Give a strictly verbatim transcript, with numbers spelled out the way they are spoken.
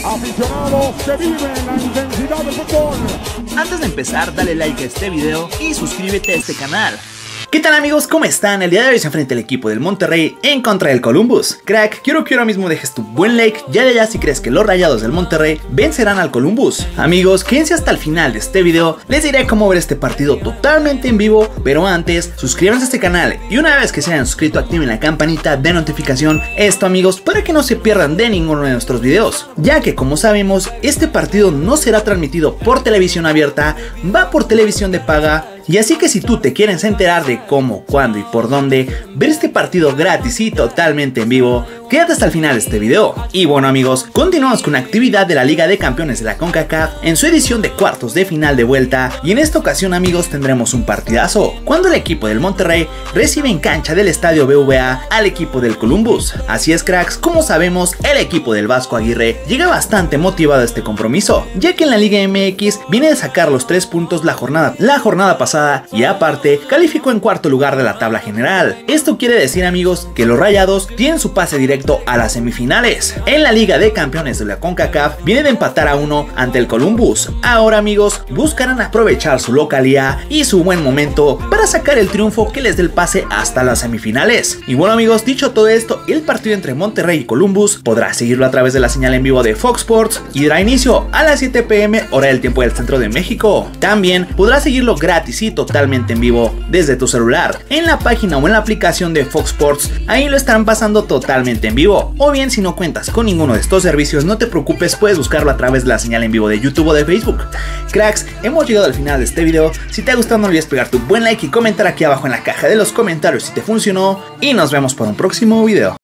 Aficionados que viven la intensidad del fútbol. Antes de empezar, dale like a este video y suscríbete a este canal. ¿Qué tal amigos? ¿Cómo están? El día de hoy se enfrenta el equipo del Monterrey en contra del Columbus. Crack, quiero que ahora mismo dejes tu buen like ya de allá si crees que los Rayados del Monterrey vencerán al Columbus. Amigos, quédense hasta el final de este video, les diré cómo ver este partido totalmente en vivo, pero antes, suscríbanse a este canal y una vez que se hayan suscrito activen la campanita de notificación, esto amigos, para que no se pierdan de ninguno de nuestros videos, ya que como sabemos, este partido no será transmitido por televisión abierta, va por televisión de paga. Y así que si tú te quieres enterar de cómo, cuándo y por dónde ver este partido gratis y totalmente en vivo, quédate hasta el final de este video. Y bueno amigos, continuamos con la actividad de la Liga de Campeones de la CONCACAF en su edición de cuartos de final de vuelta, y en esta ocasión amigos tendremos un partidazo, cuando el equipo del Monterrey recibe en cancha del estadio B V A al equipo del Columbus. Así es cracks, como sabemos el equipo del Vasco Aguirre llega bastante motivado a este compromiso, ya que en la Liga M X viene de sacar los tres puntos la jornada, la jornada pasada y aparte calificó en cuarto lugar de la tabla general. Esto quiere decir amigos que los Rayados tienen su pase directo a las semifinales. En la Liga de Campeones de la CONCACAF viene de empatar a uno ante el Columbus. Ahora amigos buscarán aprovechar su localía y su buen momento para sacar el triunfo que les dé el pase hasta las semifinales. Y bueno amigos, dicho todo esto, el partido entre Monterrey y Columbus podrá seguirlo a través de la señal en vivo de Fox Sports y dará inicio a las siete p m hora del tiempo del centro de México. También podrás seguirlo gratis y totalmente en vivo desde tu celular en la página o en la aplicación de Fox Sports. Ahí lo estarán pasando totalmente en vivo, o bien si no cuentas con ninguno de estos servicios no te preocupes, puedes buscarlo a través de la señal en vivo de YouTube o de Facebook. Cracks, hemos llegado al final de este video. Si te ha gustado no olvides pegar tu buen like y comentar aquí abajo en la caja de los comentarios si te funcionó, y nos vemos para un próximo video.